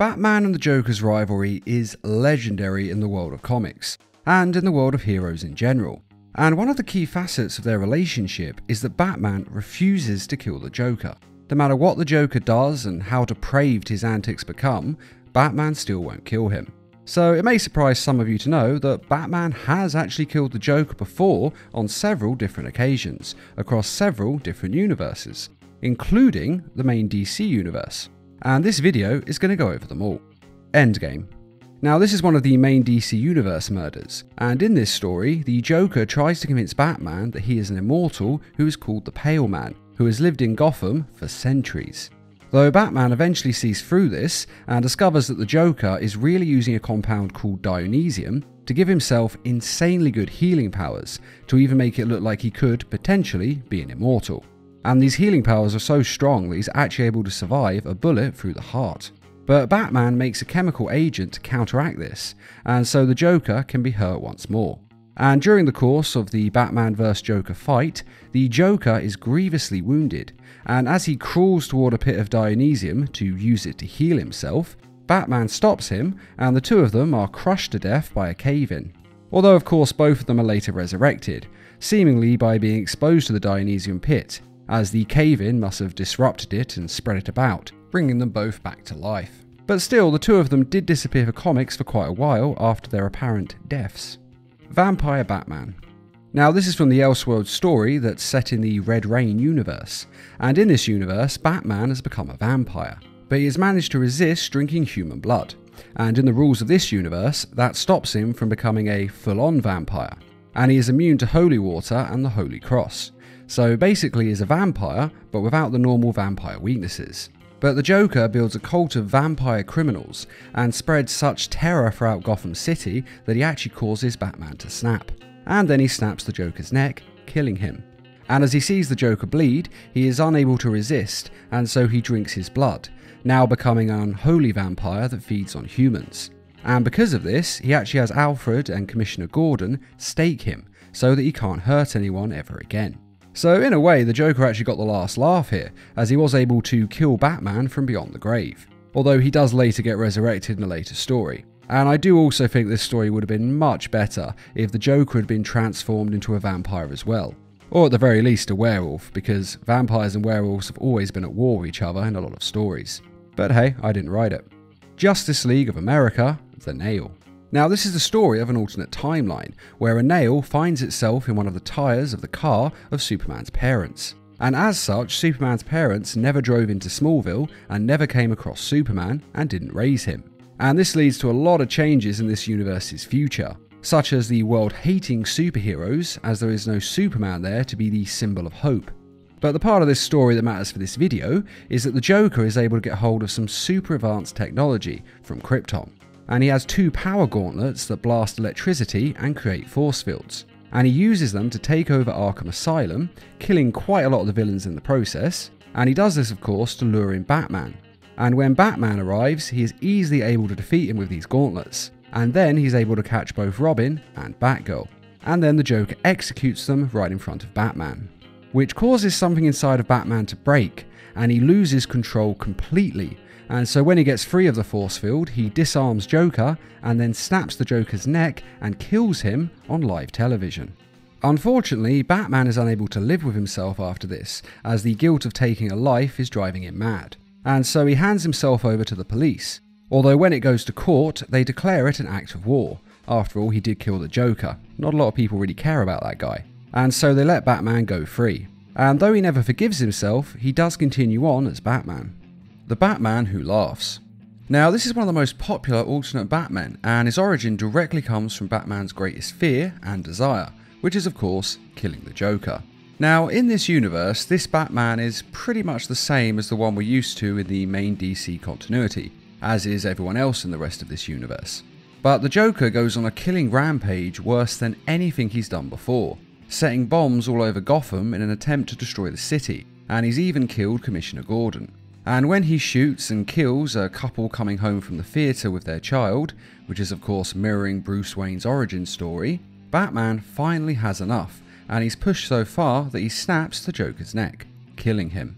Batman and the Joker's rivalry is legendary in the world of comics, and in the world of heroes in general. And one of the key facets of their relationship is that Batman refuses to kill the Joker. No matter what the Joker does and how depraved his antics become, Batman still won't kill him. So it may surprise some of you to know that Batman has actually killed the Joker before on several different occasions, across several different universes, including the main DC universe. And this video is going to go over them all. Endgame. Now this is one of the main DC Universe murders, and in this story, the Joker tries to convince Batman that he is an immortal who is called the Pale Man, who has lived in Gotham for centuries. Though Batman eventually sees through this and discovers that the Joker is really using a compound called Dionysium to give himself insanely good healing powers, to even make it look like he could potentially be an immortal. And these healing powers are so strong that he's actually able to survive a bullet through the heart. But Batman makes a chemical agent to counteract this, and so the Joker can be hurt once more. And during the course of the Batman vs Joker fight, the Joker is grievously wounded, and as he crawls toward a pit of Dionysium to use it to heal himself, Batman stops him, and the two of them are crushed to death by a cave-in. Although of course both of them are later resurrected, seemingly by being exposed to the Dionysium pit, as the cave-in must have disrupted it and spread it about, bringing them both back to life. But still, the two of them did disappear for comics for quite a while after their apparent deaths. Vampire Batman. Now this is from the Elseworlds story that's set in the Red Rain universe, and in this universe Batman has become a vampire, but he has managed to resist drinking human blood, and in the rules of this universe that stops him from becoming a full-on vampire, and he is immune to holy water and the Holy Cross, so basically he is a vampire but without the normal vampire weaknesses. But the Joker builds a cult of vampire criminals and spreads such terror throughout Gotham City that he actually causes Batman to snap. And then he snaps the Joker's neck, killing him. And as he sees the Joker bleed, he is unable to resist, and so he drinks his blood, now becoming an unholy vampire that feeds on humans. And because of this, he actually has Alfred and Commissioner Gordon stake him, so that he can't hurt anyone ever again. So in a way, the Joker actually got the last laugh here, as he was able to kill Batman from beyond the grave. Although he does later get resurrected in a later story. And I do also think this story would have been much better if the Joker had been transformed into a vampire as well. Or at the very least a werewolf, because vampires and werewolves have always been at war with each other in a lot of stories. But hey, I didn't write it. Justice League of America, The Nail. Now this is the story of an alternate timeline, where a nail finds itself in one of the tyres of the car of Superman's parents. And as such, Superman's parents never drove into Smallville and never came across Superman and didn't raise him. And this leads to a lot of changes in this universe's future, such as the world hating superheroes, as there is no Superman there to be the symbol of hope. But the part of this story that matters for this video is that the Joker is able to get hold of some super advanced technology from Krypton. And he has two power gauntlets that blast electricity and create force fields. And he uses them to take over Arkham Asylum, killing quite a lot of the villains in the process, and he does this of course to lure in Batman. And when Batman arrives, he is easily able to defeat him with these gauntlets, and then he's able to catch both Robin and Batgirl. And then the Joker executes them right in front of Batman, which causes something inside of Batman to break, and he loses control completely. And so when he gets free of the force field, he disarms Joker and then snaps the Joker's neck and kills him on live television. Unfortunately, Batman is unable to live with himself after this, as the guilt of taking a life is driving him mad. And so he hands himself over to the police. Although when it goes to court, they declare it an act of war. After all, he did kill the Joker. Not a lot of people really care about that guy. And so they let Batman go free. And though he never forgives himself, he does continue on as Batman. The Batman Who Laughs. Now this is one of the most popular alternate Batmen, and his origin directly comes from Batman's greatest fear and desire, which is of course killing the Joker. Now in this universe, this Batman is pretty much the same as the one we're used to in the main DC continuity, as is everyone else in the rest of this universe. But the Joker goes on a killing rampage worse than anything he's done before, setting bombs all over Gotham in an attempt to destroy the city, and he's even killed Commissioner Gordon. And when he shoots and kills a couple coming home from the theatre with their child, which is of course mirroring Bruce Wayne's origin story, Batman finally has enough, and he's pushed so far that he snaps the Joker's neck, killing him.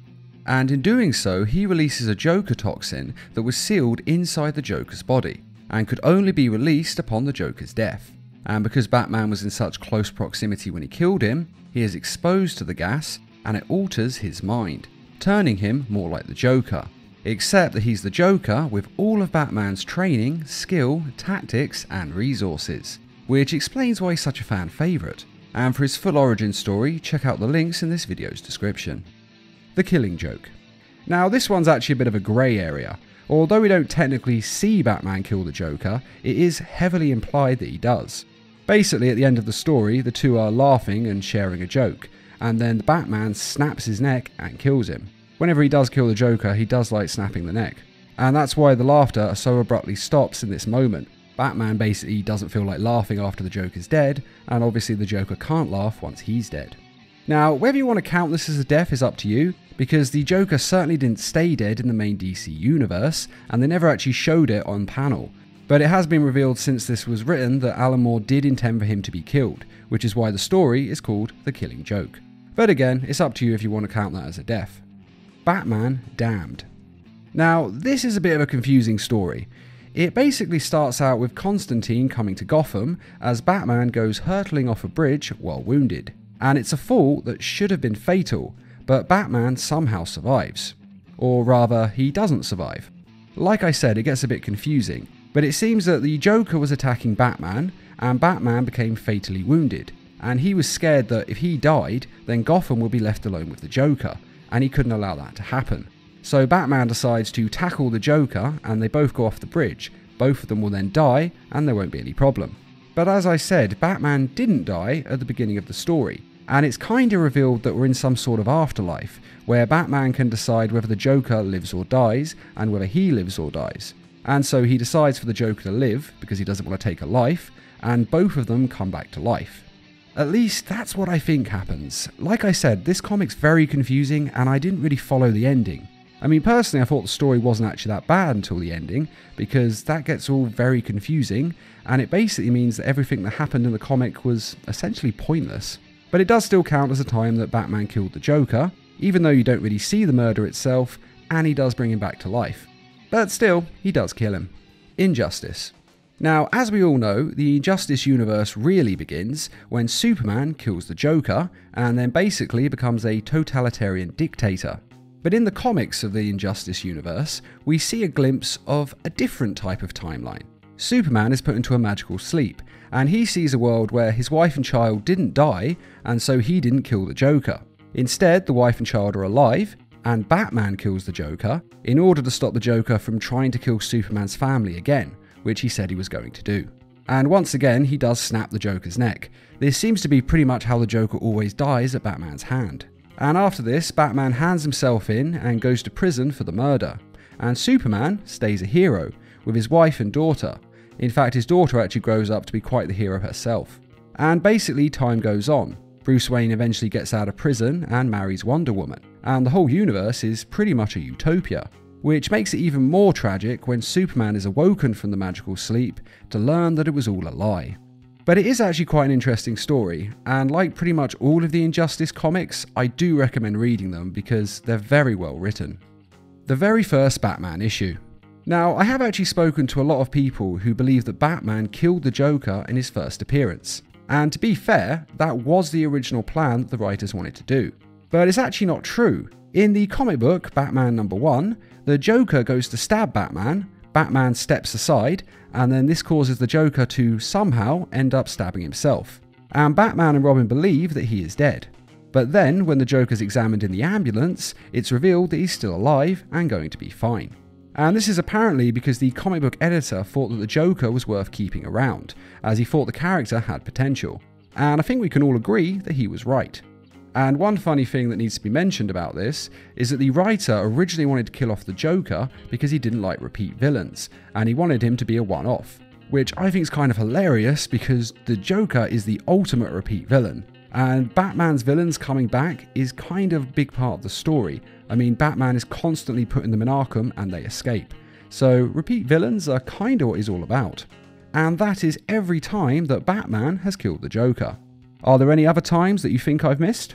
and in doing so he releases a Joker toxin that was sealed inside the Joker's body and could only be released upon the Joker's death. And because Batman was in such close proximity when he killed him, he is exposed to the gas and it alters his mind, turning him more like the Joker. Except that he's the Joker with all of Batman's training, skill, tactics and resources, which explains why he's such a fan favourite. And for his full origin story, check out the links in this video's description. The Killing Joke. Now this one's actually a bit of a grey area. Although we don't technically see Batman kill the Joker, it is heavily implied that he does. Basically, at the end of the story, the two are laughing and sharing a joke, and then Batman snaps his neck and kills him. Whenever he does kill the Joker, he does like snapping the neck. And that's why the laughter so abruptly stops in this moment. Batman basically doesn't feel like laughing after the Joker's dead, and obviously the Joker can't laugh once he's dead. Now, whether you want to count this as a death is up to you, because the Joker certainly didn't stay dead in the main DC universe, and they never actually showed it on panel. But it has been revealed since this was written that Alan Moore did intend for him to be killed, which is why the story is called The Killing Joke. But again, it's up to you if you want to count that as a death. Batman Damned. Now, this is a bit of a confusing story. It basically starts out with Constantine coming to Gotham as Batman goes hurtling off a bridge while wounded. And it's a fall that should have been fatal, but Batman somehow survives. Or rather, he doesn't survive. Like I said, it gets a bit confusing, but it seems that the Joker was attacking Batman, and Batman became fatally wounded, and he was scared that if he died, then Gotham would be left alone with the Joker, and he couldn't allow that to happen. So Batman decides to tackle the Joker, and they both go off the bridge. Both of them will then die, and there won't be any problem. But as I said, Batman didn't die at the beginning of the story, and it's kinda revealed that we're in some sort of afterlife, where Batman can decide whether the Joker lives or dies, and whether he lives or dies. And so he decides for the Joker to live, because he doesn't want to take a life, and both of them come back to life. At least, that's what I think happens. Like I said, this comic's very confusing, and I didn't really follow the ending. I mean, personally, I thought the story wasn't actually that bad until the ending, because that gets all very confusing, and it basically means that everything that happened in the comic was essentially pointless. But it does still count as a time that Batman killed the Joker, even though you don't really see the murder itself, and he does bring him back to life. But still, he does kill him. Injustice. Now, as we all know, the Injustice universe really begins when Superman kills the Joker, and then basically becomes a totalitarian dictator. But in the comics of the Injustice universe, we see a glimpse of a different type of timeline. Superman is put into a magical sleep, and he sees a world where his wife and child didn't die, and so he didn't kill the Joker. Instead, the wife and child are alive, and Batman kills the Joker in order to stop the Joker from trying to kill Superman's family again, which he said he was going to do. And once again, he does snap the Joker's neck. This seems to be pretty much how the Joker always dies at Batman's hand. And after this, Batman hands himself in and goes to prison for the murder. And Superman stays a hero, with his wife and daughter. In fact, his daughter actually grows up to be quite the hero herself. And basically, time goes on. Bruce Wayne eventually gets out of prison and marries Wonder Woman, and the whole universe is pretty much a utopia, which makes it even more tragic when Superman is awoken from the magical sleep to learn that it was all a lie. But it is actually quite an interesting story, and like pretty much all of the Injustice comics, I do recommend reading them because they're very well written. The very first Batman issue. Now, I have actually spoken to a lot of people who believe that Batman killed the Joker in his first appearance. And to be fair, that was the original plan that the writers wanted to do. But it's actually not true. In the comic book, Batman #1, the Joker goes to stab Batman, Batman steps aside, and then this causes the Joker to somehow end up stabbing himself. And Batman and Robin believe that he is dead. But then, when the Joker's examined in the ambulance, it's revealed that he's still alive and going to be fine. And this is apparently because the comic book editor thought that the Joker was worth keeping around, as he thought the character had potential. And I think we can all agree that he was right. And one funny thing that needs to be mentioned about this is that the writer originally wanted to kill off the Joker because he didn't like repeat villains, and he wanted him to be a one-off. Which I think is kind of hilarious because the Joker is the ultimate repeat villain. And Batman's villains coming back is kind of a big part of the story. I mean, Batman is constantly putting them in Arkham and they escape. So repeat villains are kind of what he's all about. And that is every time that Batman has killed the Joker. Are there any other times that you think I've missed?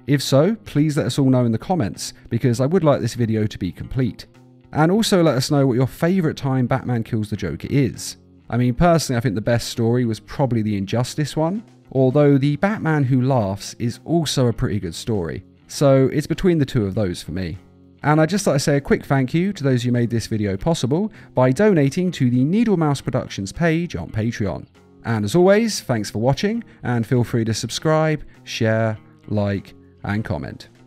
If so, please let us all know in the comments, because I would like this video to be complete. And also let us know what your favourite time Batman kills the Joker is. I mean, personally, I think the best story was probably the Injustice one, although the Batman Who Laughs is also a pretty good story. So it's between the two of those for me. And I'd just like to say a quick thank you to those who made this video possible by donating to the Needle Mouse Productions page on Patreon. And as always, thanks for watching, and feel free to subscribe, share, like, and comment.